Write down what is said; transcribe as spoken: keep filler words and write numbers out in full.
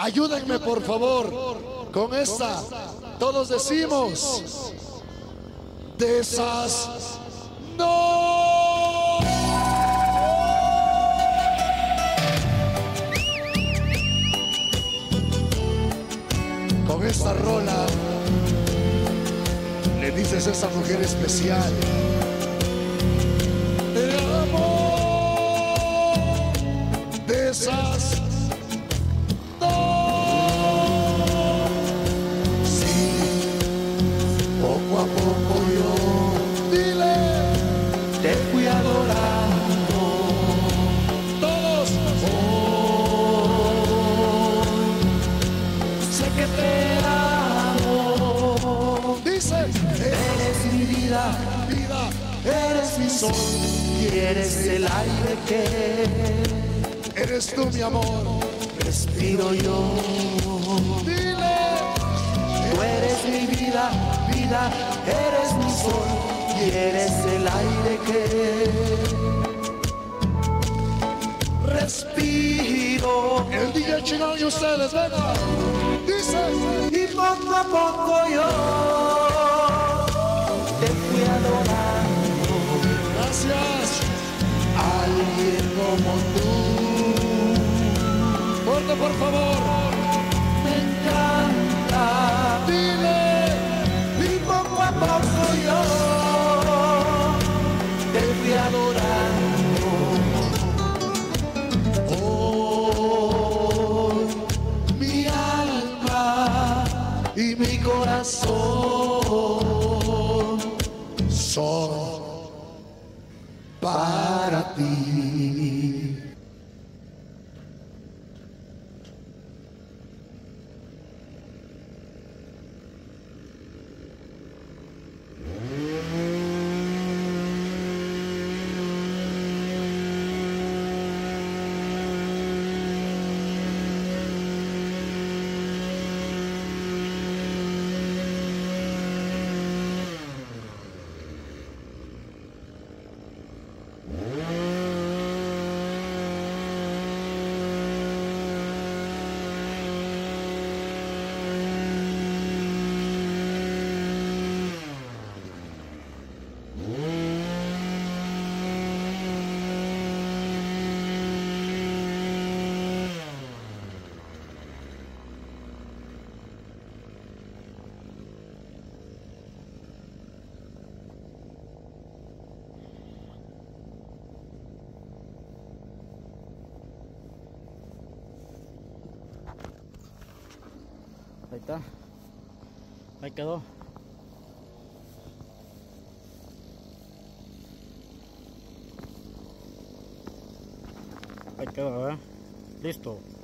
Ayúdenme por favor con esta. Todos decimos de esas no. Con esta rola le dices a esa mujer especial: te amo, de esas poco a poco yo, dile, te fui adorando. Todos hoy sé que te amo. Dice, eres mi vida, vida, eres mi sol y eres el aire que eres tú, mi amor, respiro yo. Dile, tú eres mi vida, vida, eres mi sol y eres el aire que respiro. El D J Chino y ustedes, venga. Dice, y poco a poco yo te fui adorando. Gracias. Alguien como tú. Fuerte, por favor. Me encanta. Dile. Poco a poco yo te fui adorando. Hoy mi alma y mi corazón son para ti. Ahí está. Ahí quedó. Ahí quedó, ¿eh? Listo.